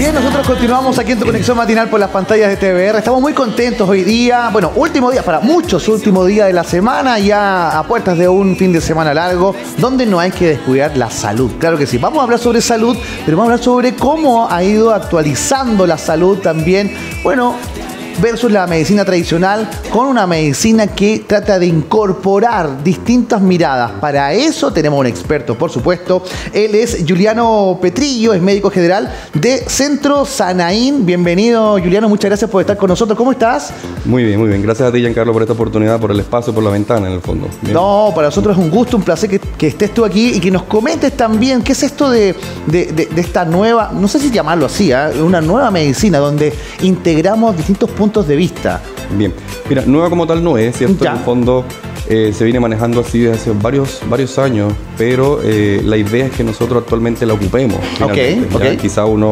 bien, nosotros continuamos aquí en tu conexión matinal por las pantallas de TVR. Estamos muy contentos hoy día, bueno, último día, para muchos último día de la semana, ya a puertas de un fin de semana largo, donde no hay que descuidar la salud. Claro que sí, vamos a hablar sobre salud, pero vamos a hablar sobre cómo ha ido actualizando la salud también, bueno, versus la medicina tradicional, con una medicina que trata de incorporar distintas miradas. Para eso tenemos un experto, por supuesto. Él es Juliano Petrillo, es médico general de Centro Sanaín. Bienvenido, Juliano, muchas gracias por estar con nosotros. ¿Cómo estás? Muy bien, muy bien. Gracias a ti, Giancarlo, por esta oportunidad, por el espacio, por la ventana, en el fondo. Bien. No, para nosotros es un gusto, un placer que estés tú aquí y que nos comentes también qué es esto de esta nueva, no sé si llamarlo así, una nueva medicina donde integramos distintos puntos de vista. Bien, mira, nueva como tal no es, ¿cierto? Ya. En el fondo se viene manejando así desde hace varios años, pero la idea es que nosotros actualmente la ocupemos. Ok. Quizá unos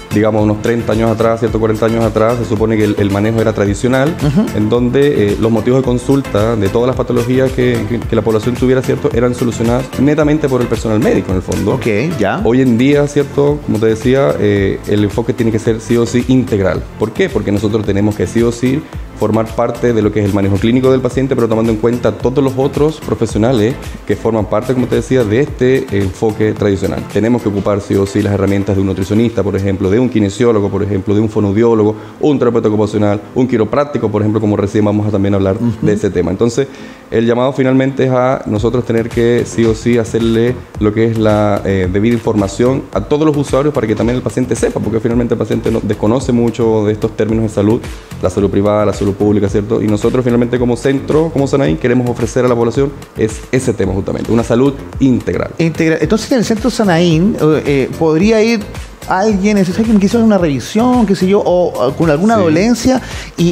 30 años atrás, ¿cierto? 40 años atrás, se supone que el manejo era tradicional, en donde los motivos de consulta de todas las patologías que la población tuviera, ¿cierto? Eran solucionadas netamente por el personal médico, en el fondo. Ok, ya. Hoy en día, ¿cierto? Como te decía, el enfoque tiene que ser sí o sí integral. ¿Por qué? Porque nosotros tenemos que sí o sí formar parte de lo que es el manejo clínico del paciente, pero tomando en cuenta todos los otros profesionales que forman parte, como te decía, de este enfoque tradicional. Tenemos que ocupar sí o sí las herramientas de un nutricionista, por ejemplo, de un kinesiólogo, por ejemplo, de un fonoaudiólogo, un terapeuta ocupacional, un quiropráctico, por ejemplo, como recién vamos a también hablar de ese tema. Entonces, el llamado finalmente es a nosotros tener que sí o sí hacerle lo que es la debida información a todos los usuarios para que también el paciente sepa, porque finalmente el paciente no desconoce mucho de estos términos de salud, la salud privada, la salud pública, ¿cierto? Y nosotros finalmente como centro, como Sanaín, queremos ofrecer a la población ese tema justamente, una salud integral. Entonces en el Centro Sanaín podría ir alguien, es que me quiso hacer una revisión, qué sé yo, o con alguna dolencia,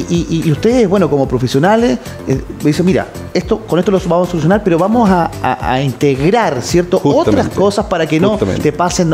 y ustedes, bueno, como profesionales, me dicen, mira, con esto lo vamos a solucionar, pero vamos a integrar, ¿cierto? Otras cosas para que no te pasen,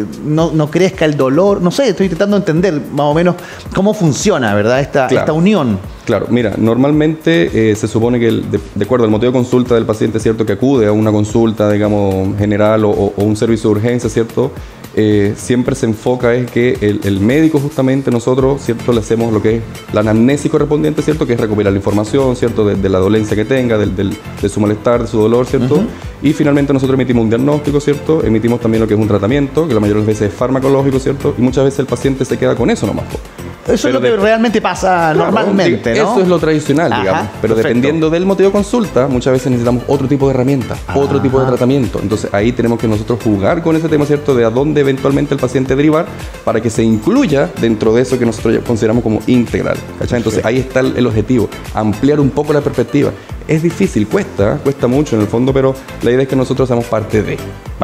no crezca el dolor, no sé, estoy intentando entender más o menos cómo funciona, ¿verdad? Esta unión. Claro, mira, normalmente se supone que de acuerdo al motivo de consulta del paciente, ¿cierto? Que acude a una consulta, digamos, general o un servicio de urgencia, ¿cierto? Siempre se enfoca es que el médico justamente nosotros, ¿cierto? Le hacemos lo que es la anamnesis correspondiente, ¿cierto? Que es recopilar la información, ¿cierto? De la dolencia que tenga, de su malestar, de su dolor, ¿cierto? Y finalmente nosotros emitimos un diagnóstico, ¿cierto? Emitimos también lo que es un tratamiento, que la mayoría de las veces es farmacológico, ¿cierto? Y muchas veces el paciente se queda con eso nomás. Eso es lo que realmente pasa normalmente, ¿no? Eso es lo tradicional, digamos. Pero dependiendo del motivo de consulta, muchas veces necesitamos otro tipo de herramienta, otro tipo de tratamiento. Entonces ahí tenemos que nosotros jugar con ese tema, ¿cierto? De a dónde eventualmente el paciente derivar para que se incluya dentro de eso que nosotros consideramos como integral. ¿Cachai? Entonces ahí está el objetivo, ampliar un poco la perspectiva. Es difícil, cuesta mucho en el fondo, pero la idea es que nosotros seamos parte de.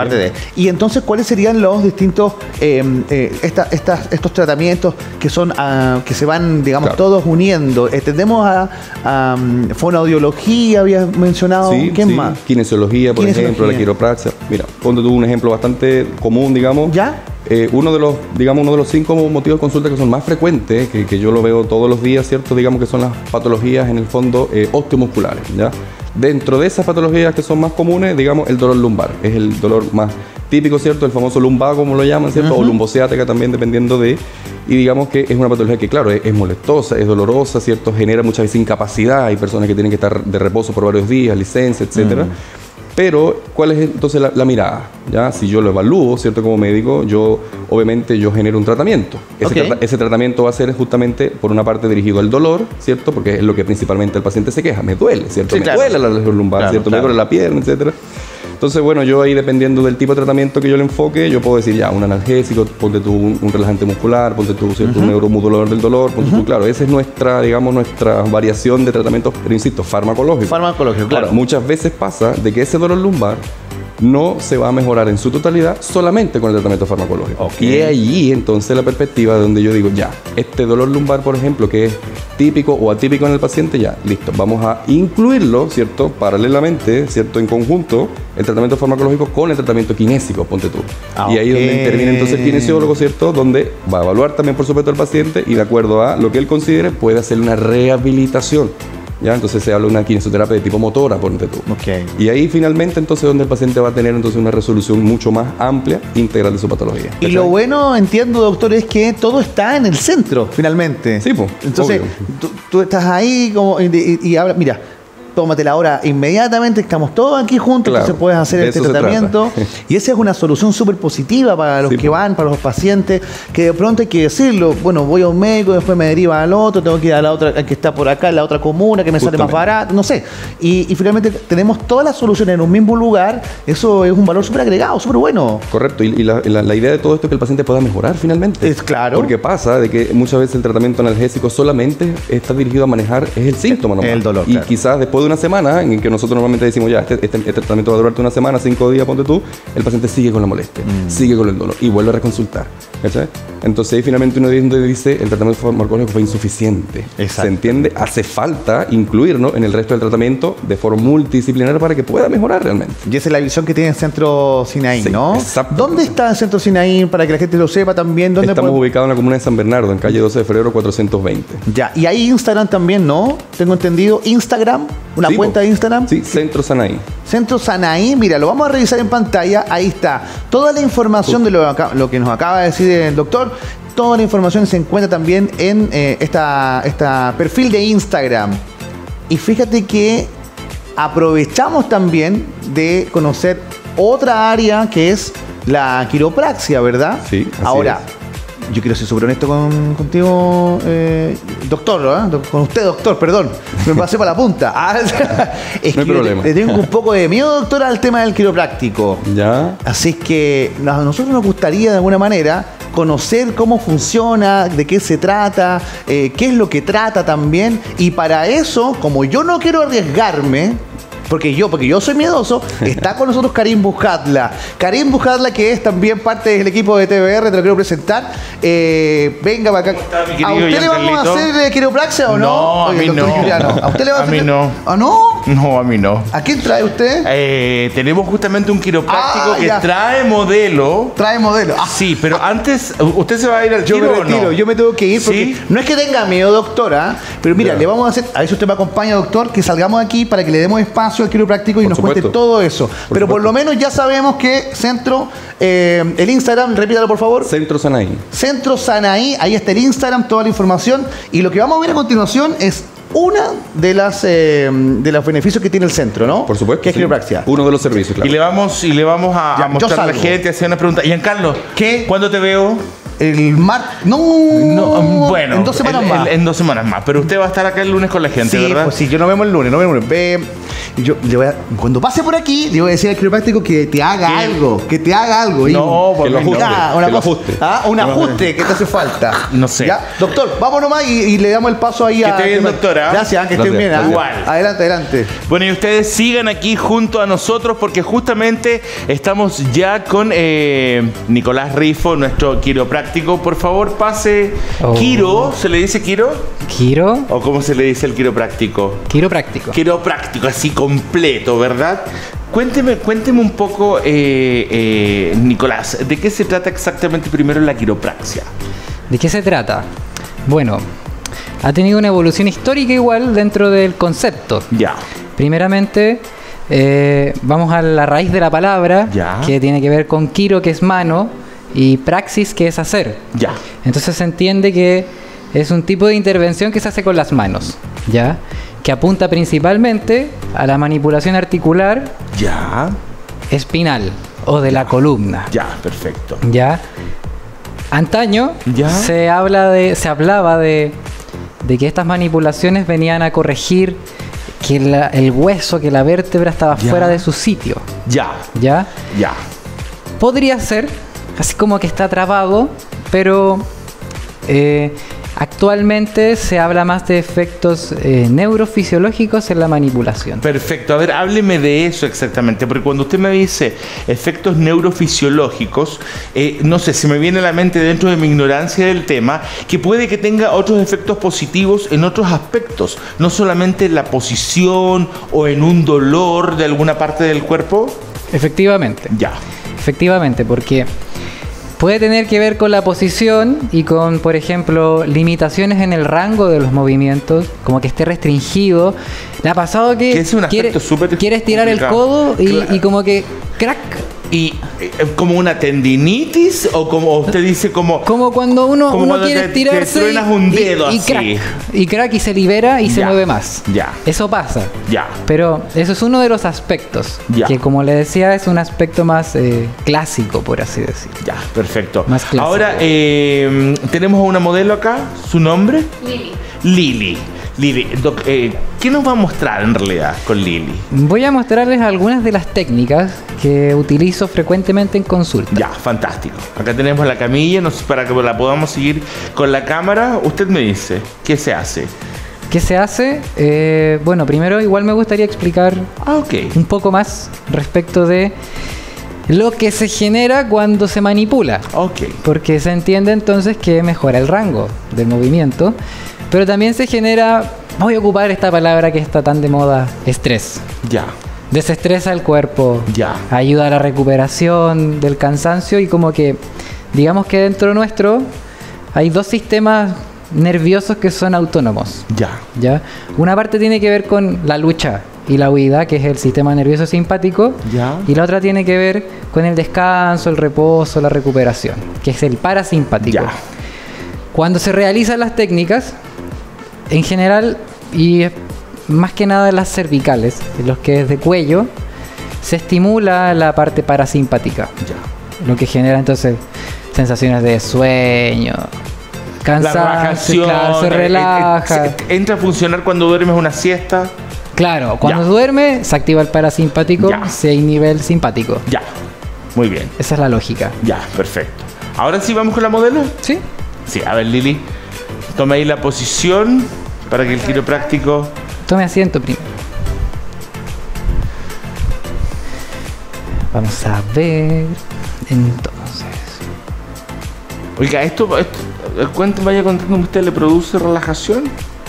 Y entonces, ¿cuáles serían los distintos estos tratamientos que son que se van, digamos, todos uniendo? Tendemos a fonoaudiología, habías mencionado. ¿Qué más? Kinesiología, por ejemplo, la quiropraxia. Mira, ponte tú un ejemplo bastante común, digamos. ¿Ya? Uno de los 5 motivos de consulta que son más frecuentes, que yo lo veo todos los días, ¿cierto? Digamos que son las patologías en el fondo osteomusculares, ¿ya? Dentro de esas patologías que son más comunes, digamos, el dolor lumbar es el dolor más típico, ¿cierto? El famoso lumbago, como lo llaman, ¿cierto? O lumbociática también, dependiendo de. Y digamos que es una patología que, claro, es molestosa, es dolorosa, ¿cierto? Genera muchas veces incapacidad. Hay personas que tienen que estar de reposo por varios días, licencia, etcétera. Pero, ¿cuál es entonces la mirada? ¿Ya? Si yo lo evalúo, ¿cierto? Como médico, obviamente yo genero un tratamiento. Ese tratamiento va a ser justamente, por una parte, dirigido al dolor, ¿cierto? Porque es lo que principalmente el paciente se queja. Me duele, ¿cierto? Me duele la región lumbar, ¿cierto? Me duele la pierna, etcétera. Entonces, bueno, yo ahí, dependiendo del tipo de tratamiento que yo le enfoque, yo puedo decir, ya, un analgésico, ponte tú un relajante muscular, ponte tú, ¿cierto? Un neuromodulador del dolor, ponte tú, claro, esa es nuestra variación de tratamientos, pero insisto, farmacológico. Farmacológico, claro. Ahora, muchas veces pasa de que ese dolor lumbar no se va a mejorar en su totalidad solamente con el tratamiento farmacológico. Y es allí entonces la perspectiva donde yo digo, ya, este dolor lumbar, por ejemplo, que es típico o atípico en el paciente, ya, listo, vamos a incluirlo, ¿cierto? Paralelamente, ¿cierto? En conjunto, el tratamiento farmacológico con el tratamiento kinésico, ponte tú. Y ahí es donde interviene entonces el kinesiólogo, ¿cierto? Donde va a evaluar también, por supuesto, al paciente y de acuerdo a lo que él considere, puede hacer una rehabilitación. ¿ya? Entonces se habla de una kinesiología de tipo motora, ponte tú. Okay. Y ahí finalmente entonces donde el paciente va a tener entonces una resolución mucho más amplia, integral de su patología. Y lo bueno, entiendo, doctor, es que todo está en el centro, finalmente. Sí, pues. Entonces, tú estás ahí como, y ahora, mira, tómatela ahora inmediatamente, estamos todos aquí juntos, claro, entonces puedes hacer este tratamiento. Y esa es una solución súper positiva para los que van, para los pacientes, que de pronto hay que decirlo, bueno, voy a un médico, después me deriva al otro, tengo que ir a la otra, que está por acá, en la otra comuna, que me sale más barato, no sé. Y finalmente tenemos todas las soluciones en un mismo lugar, eso es un valor súper agregado, súper bueno. Correcto, y la idea de todo esto es que el paciente pueda mejorar finalmente. Es claro. Porque pasa de que muchas veces el tratamiento analgésico solamente está dirigido a manejar el síntoma nomás. El dolor, y claro. quizás después de una semana, en que nosotros normalmente decimos ya, este tratamiento va a durarte una semana, 5 días, ponte tú, el paciente sigue con la molestia, sigue con el dolor y vuelve a reconsultar. ¿Cachai? Entonces ahí finalmente uno dice el tratamiento farmacológico fue insuficiente. Exacto. ¿Se entiende? Hace falta incluirnos en el resto del tratamiento de forma multidisciplinaria para que pueda mejorar realmente. Y esa es la visión que tiene el Centro Sinaí, Sí, ¿no? exactamente. ¿Dónde está el Centro Sinaí? Para que la gente lo sepa también. ¿Dónde Estamos puede- ubicados en la comuna de San Bernardo, en calle 12 de febrero 420. Ya, y hay Instagram también, ¿no? Tengo entendido. Instagram, una Sí, cuenta de Instagram. Sí, Centro Sanaí. Centro Sanaí, mira, lo vamos a revisar en pantalla. Ahí está. Toda la información de lo que nos acaba de decir el doctor. Toda la información se encuentra también en esta perfil de Instagram. Y fíjate que aprovechamos también de conocer otra área que es la quiropraxia, ¿verdad? Sí, así Ahora, yo quiero ser súper honesto contigo, doctor, ¿no? Con usted, doctor, perdón. Me pasé para la punta. Es No hay que problema. le tengo un poco de miedo, doctor, al tema del quiropráctico. ¿Ya? Así es que a nosotros nos gustaría de alguna manera conocer cómo funciona, de qué se trata, qué es lo que trata también. Y para eso, como yo no quiero arriesgarme, porque yo soy miedoso, está con nosotros Karim Bujatla. Karim Bujatla, que es también parte del equipo de TBR, te lo quiero presentar. Venga para acá. ¿Cómo está, mi querido ¿A usted le vamos a Giancarlito? hacer quiropraxia o no? No, a mí doctor no. Juliano, ¿a usted le va a A hacer? mí no. ¿Ah, no? No, a mí no. ¿A quién trae usted? Tenemos justamente un quiropráctico que ya. trae modelo. Trae modelo. Ah, Sí, pero antes, ¿usted se va a ir al yo me tiro o retiro, no? yo me tengo que ir porque ¿Sí? no es que tenga miedo, doctora, pero mira, Ya. le vamos a hacer, a ver si usted me acompaña, doctor, que salgamos aquí para que le demos espacio al quiropráctico y Por nos supuesto. cuente todo eso. Pero por supuesto. lo menos ya sabemos que Centro, el Instagram, repítalo por favor. Centro Sanaí. Centro Sanaí, ahí está el Instagram, toda la información. Y lo que vamos a ver a continuación es una de los beneficios que tiene el centro, ¿no? Por supuesto. Que es sí. quiropraxia. Uno de los servicios, claro. Y le vamos a Ya, yo mostrar a la salgo. gente, hacer una pregunta. Giancarlo, ¿Qué? ¿cuándo te veo? El no, Bueno, en 2 semanas más. En 2 semanas más. Pero usted va a estar acá el lunes con la gente, Sí, ¿verdad? pues sí, yo nos vemos el lunes, Ve, yo le voy a, cuando pase por aquí, le voy a decir al quiropráctico que te haga ¿Qué? algo, que te haga algo. No, Que lo por mí ajuste. no. Ah, una que lo cosa. ajuste. Ah, un ajuste que te hace falta. No sé. ¿Ya? Doctor, vamos nomás y le damos el paso ahí Que a. esté bien, doctora. Gracias, que estén Gracias, bien. gracias. Igual. Adelante, adelante. Bueno, y ustedes sigan aquí junto a nosotros porque justamente estamos ya con Nicolás Rifo, nuestro quiropráctico. Por favor, pase. Oh. Quiro, ¿se le dice Quiro? Quiro, ¿O cómo se le dice el quiropráctico? quiropráctico. Quiropráctico, así completo, ¿verdad? Cuénteme un poco, Nicolás, ¿de qué se trata exactamente primero la quiropraxia? ¿De qué se trata? Bueno, ha tenido una evolución histórica igual dentro del concepto. Ya. Primeramente, vamos a la raíz de la palabra, Ya. que tiene que ver con quiro, que es mano, y praxis, que es hacer. Ya. Entonces se entiende que es un tipo de intervención que se hace con las manos, ¿ya? Que apunta principalmente a la manipulación articular Ya. espinal o de la columna, Ya, perfecto. ¿ya? Antaño Ya. se hablaba de que estas manipulaciones venían a corregir que el hueso, que la vértebra estaba Ya. fuera de su sitio, Ya. ¿ya? Ya. Podría ser, así como que está trabado, pero actualmente se habla más de efectos neurofisiológicos en la manipulación. Perfecto, a ver, hábleme de eso exactamente, porque cuando usted me dice efectos neurofisiológicos, no sé, se me viene a la mente dentro de mi ignorancia del tema, que puede que tenga otros efectos positivos en otros aspectos, no solamente en la posición o en un dolor de alguna parte del cuerpo. Efectivamente, Ya, efectivamente, porque Puede tener que ver con la posición y con, por ejemplo, limitaciones en el rango de los movimientos, como que esté restringido. ¿Le ha pasado que es un aspecto súper quiere estirar el complicado. codo Claro. y como que crack? ¿Y como una tendinitis o como usted dice como... Como cuando uno cuando quiere te estirarse truenas un dedo y así. crack, y crack y se libera y se Ya. mueve más. Ya. Eso pasa. Ya. Pero eso es uno de los aspectos, Ya. que como le decía es un aspecto más clásico, por así decir. Ya, perfecto. Más clásico. Ahora, tenemos a una modelo acá. ¿Su nombre? Lili. Lili, ¿qué nos va a mostrar en realidad con Lili? Voy a mostrarles algunas de las técnicas que utilizo frecuentemente en consulta. Ya, fantástico. Acá tenemos la camilla, para que la podamos seguir con la cámara. Usted me dice, ¿qué se hace? ¿Qué se hace? Bueno, primero igual me gustaría explicar Ok. un poco más respecto de lo que se genera cuando se manipula. Ok. Porque se entiende entonces que mejora el rango del movimiento, pero también se genera, voy a ocupar esta palabra que está tan de moda, estrés. Ya. Desestresa el cuerpo, Ya. ayuda a la recuperación del cansancio y como que, digamos que dentro nuestro hay dos sistemas nerviosos que son autónomos. Ya. ¿Ya? Una parte tiene que ver con la lucha y la huida, que es el sistema nervioso simpático, Ya. y la otra tiene que ver con el descanso, el reposo, la recuperación, que es el parasimpático. Ya. Cuando se realizan las técnicas, en general, y más que nada en las cervicales, en los que es de cuello, se estimula la parte parasimpática, Ya. lo que genera entonces sensaciones de sueño, La cansancio, relajación. claro, se relaja. Entra a funcionar cuando duermes una siesta. Claro, cuando Ya. duerme se activa el parasimpático, Ya. se inhibe el simpático. Ya. Muy bien. Esa es la lógica. Ya, perfecto. Ahora sí vamos con la modelo. ¿Sí? Sí, a ver, Lili. Toma ahí la posición para que el quiropráctico... Tome asiento primero. Vamos a ver. Entonces. Oiga, vaya contando, ¿usted le produce relajación?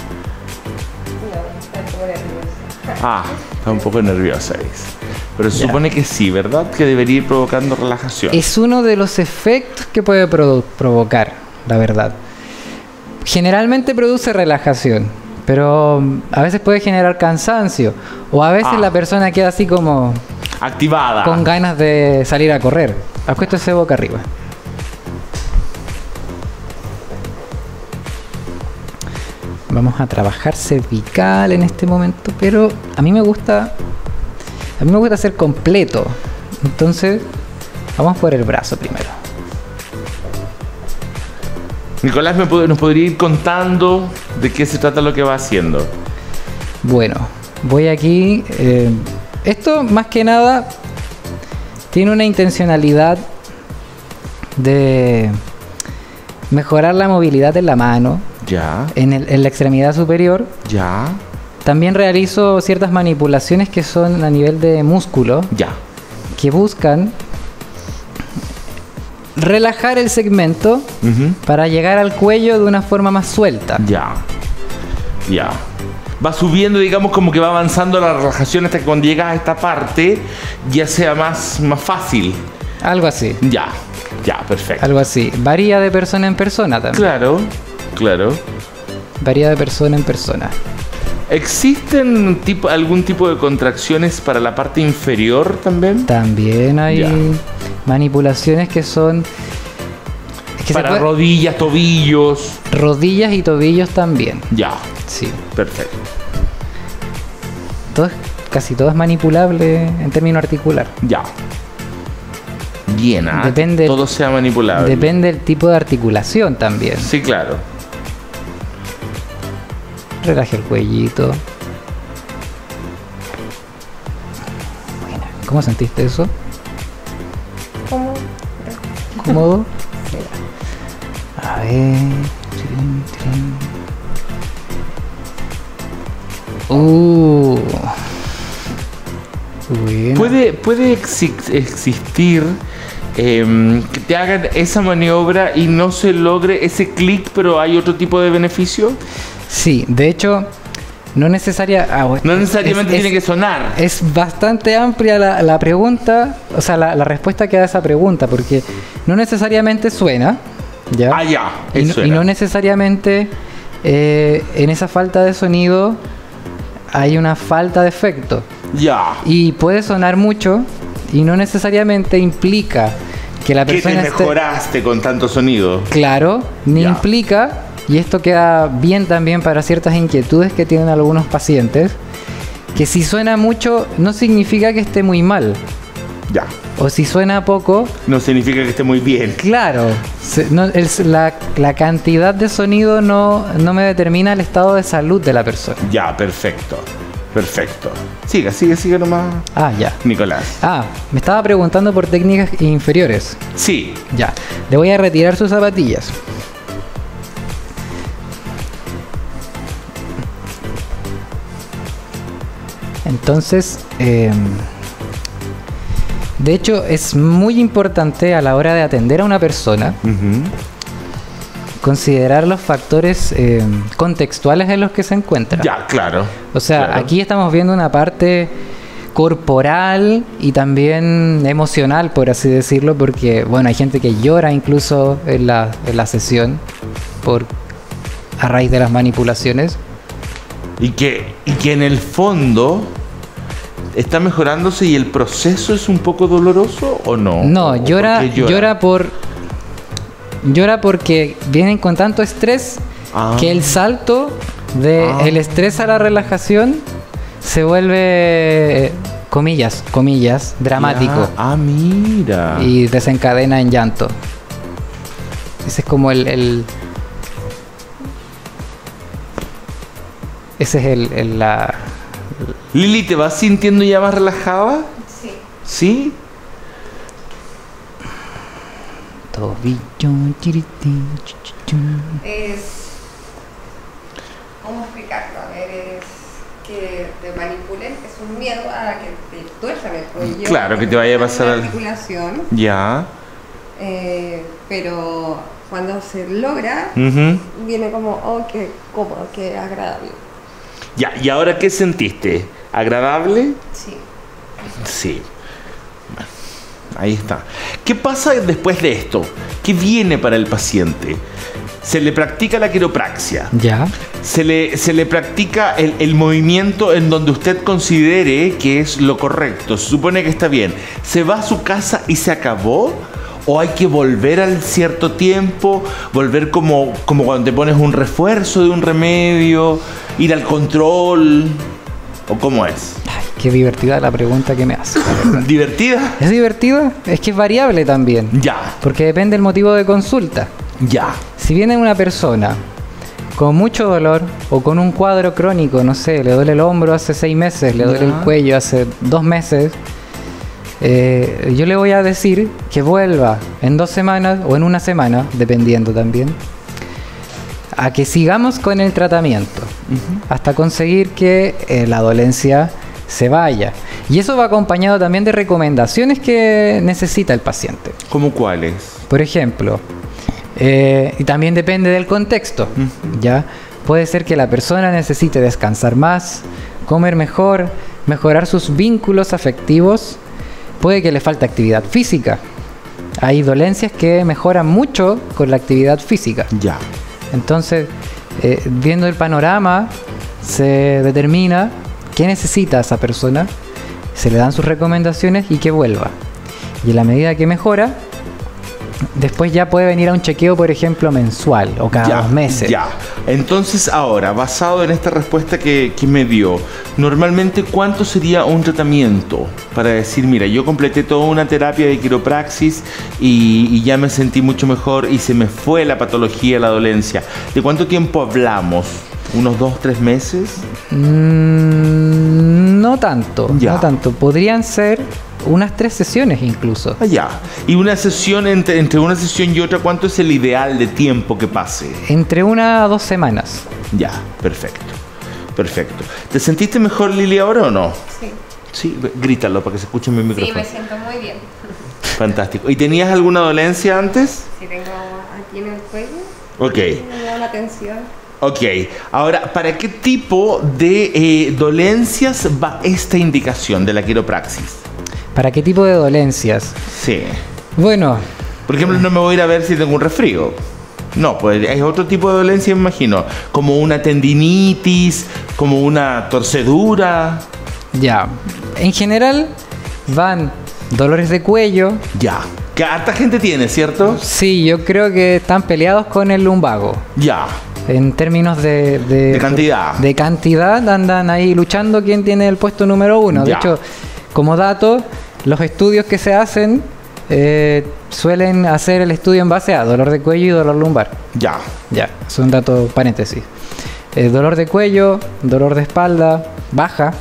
Ah, está un poco nerviosa, dice. Pero se Ya. supone que sí, ¿verdad? Que debería ir provocando relajación. Es uno de los efectos que puede provocar, la verdad. Generalmente produce relajación, pero a veces puede generar cansancio. O a veces Ah. la persona queda así como Activada. con ganas de salir a correr. Acuéstese boca arriba. Vamos a trabajar cervical en este momento, pero a mí me gusta ser completo. Entonces, vamos por el brazo primero. Nicolás, ¿nos podría ir contando de qué se trata lo que va haciendo? Bueno, voy aquí. Esto más que nada tiene una intencionalidad de mejorar la movilidad de la mano Ya, en la extremidad superior. ya, También realizo ciertas manipulaciones que son a nivel de músculo, ya. que buscan relajar el segmento Ujú. para llegar al cuello de una forma más suelta. Ya, ya. Va subiendo, digamos, como que va avanzando la relajación hasta que cuando llegas a esta parte ya sea más fácil. Algo así, Ya, ya, perfecto. algo así. Varía de persona en persona también. Claro, claro. Varía de persona en persona. ¿Existen algún tipo de contracciones para la parte inferior también? También hay Ya. manipulaciones que son... es que se Para puede- rodillas, tobillos. rodillas y tobillos también. Ya, Sí. perfecto. Casi todo es manipulable en término articular. Ya. Bien, ¿ah? Depende- Todo sea manipulable. Depende del tipo de articulación también. Sí, claro. Relaje el cuellito. Buena. ¿Cómo sentiste eso? ¿Cómodo? A ver. Trin, trin. Bueno. ¿Puede existir que te hagan esa maniobra y no se logre ese clic, pero hay otro tipo de beneficio? Sí, de hecho, No necesariamente tiene que sonar. Es bastante amplia la pregunta, o sea, la respuesta que da esa pregunta, porque no necesariamente suena, ¿ya? Ah, ya. Y no necesariamente en esa falta de sonido hay una falta de efecto. Ya. Y puede sonar mucho y no necesariamente implica que la persona ¿Qué te mejoraste con tanto sonido? Claro, ni Ya. implica, y esto queda bien también para ciertas inquietudes que tienen algunos pacientes, que si suena mucho no significa que esté muy mal. Ya. O si suena poco, No significa que esté muy bien. claro, la cantidad de sonido no me determina el estado de salud de la persona. Ya, perfecto. Perfecto. Siga nomás, Ah, ya. Nicolás. Ah, me estaba preguntando por técnicas inferiores. Sí. Ya. Le voy a retirar sus zapatillas. Entonces, de hecho, es muy importante a la hora de atender a una persona Ujú. considerar los factores contextuales en los que se encuentra. Ya, claro. O sea, Claro. aquí estamos viendo una parte corporal y también emocional, por así decirlo, porque, bueno, hay gente que llora incluso en la sesión a raíz de las manipulaciones. Y que en el fondo está mejorándose y el proceso es un poco doloroso o no. No, ¿O llora por qué llora porque vienen con tanto estrés Ah. que el salto de el estrés a la relajación se vuelve, comillas, dramático. Ya. Ah, mira. Y desencadena en llanto. Ese es como ese es la... Lili, ¿te vas sintiendo ya más relajada? Sí. ¿Sí? Tobillo, chiritín, Es... ¿Cómo explicarlo? A ver, es que te manipulen, es un miedo a que te tuerzan el cuello. Claro, que te vaya a pasar una al- articulación, Ya. pero cuando se logra, Ujú. viene como, oh, qué cómodo, qué agradable. Ya, ¿y ahora qué sentiste? ¿Agradable? Sí. Sí. Bueno, ahí está. ¿Qué pasa después de esto? ¿Qué viene para el paciente? Se le practica la quiropraxia. Ya. Se le practica el movimiento en donde usted considere que es lo correcto. Se supone que está bien. ¿Se va a su casa y se acabó? ¿O hay que volver al cierto tiempo? ¿Volver como cuando te pones un refuerzo de un remedio? ¿Ir al control? ¿O cómo es? Ay, qué divertida la pregunta que me hace. ¿Divertida? ¿Es divertida? Es que es variable también. Ya, Porque depende del motivo de consulta. ya. Si viene una persona con mucho dolor o con un cuadro crónico, no sé, le duele el hombro hace 6 meses, le duele el Ya. cuello hace 2 meses, yo le voy a decir que vuelva en 2 semanas o en 1 semana, dependiendo también, a que sigamos con el tratamiento hasta conseguir que la dolencia se vaya. Y eso va acompañado también de recomendaciones que necesita el paciente. ¿Cómo cuáles? Por ejemplo, y también depende del contexto, ¿ya? Puede ser que la persona necesite descansar más, comer mejor, mejorar sus vínculos afectivos. Puede que le falte actividad física. Hay dolencias que mejoran mucho con la actividad física. Ya. Entonces, viendo el panorama, se determina qué necesita esa persona, se le dan sus recomendaciones y que vuelva. Y en la medida que mejora, después ya puede venir a un chequeo, por ejemplo, mensual o cada 2 meses. Ya. Entonces, ahora, basado en esta respuesta que me dio, normalmente, ¿cuánto sería un tratamiento para decir, mira, yo completé toda una terapia de quiropraxis y ya me sentí mucho mejor y se me fue la patología, la dolencia? ¿De cuánto tiempo hablamos? ¿Unos 2-3 meses? No tanto, Ya. no tanto. Podrían ser unas 3 sesiones incluso. Ah, ya. Y una sesión, entre una sesión y otra, ¿cuánto es el ideal de tiempo que pase? Entre 1 a 2 semanas. Ya, perfecto. Perfecto. ¿Te sentiste mejor, Lili, ahora o no? Sí. Sí, grítalo para que se escuche en mi Sí, micrófono. me siento muy bien. Fantástico. ¿Y tenías alguna dolencia antes? Sí, tengo aquí en el cuello, Ok. me da la tensión. Ok, ahora, ¿para qué tipo de dolencias va esta indicación de la quiropraxis? ¿Para qué tipo de dolencias? Sí. Bueno, Por ejemplo, no me voy a ir a ver si tengo un resfrío. No, pues es otro tipo de dolencia, me imagino. Como una tendinitis, como una torcedura. ya. En general van dolores de cuello. Ya. Que harta gente tiene, ¿cierto? Sí, yo creo que están peleados con el lumbago. Ya. En términos De cantidad. De cantidad andan ahí luchando quién tiene el puesto número 1. De Ya. hecho, como dato, los estudios que se hacen suelen hacer el estudio en base a dolor de cuello y dolor lumbar. Ya. Ya, es un dato paréntesis. Dolor de cuello, dolor de espalda, baja,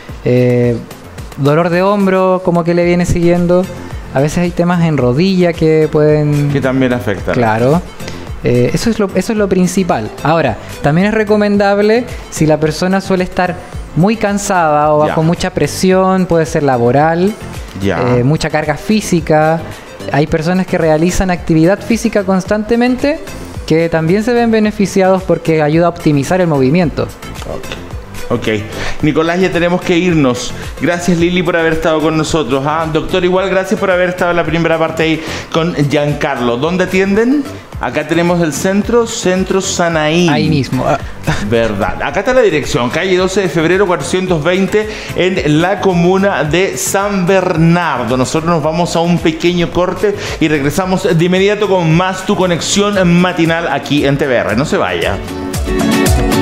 dolor de hombro, como que le viene siguiendo. A veces hay temas en rodilla que pueden... Que también afecta. Claro. Eso es lo principal. Ahora, también es recomendable si la persona suele estar muy cansada o bajo Ya. mucha presión, puede ser laboral, Ya. mucha carga física. Hay personas que realizan actividad física constantemente que también se ven beneficiados porque ayuda a optimizar el movimiento. Ok. Nicolás, ya tenemos que irnos. Gracias, Lili, por haber estado con nosotros. Doctor, igual gracias por haber estado en la primera parte ahí con Giancarlo. ¿Dónde atienden? Acá tenemos el Centro Sanaí. Ahí mismo. Verdad. Acá está la dirección, calle 12 de febrero 420 en la comuna de San Bernardo. Nosotros nos vamos a un pequeño corte y regresamos de inmediato con más Tu Conexión Matinal aquí en TVR. No se vaya.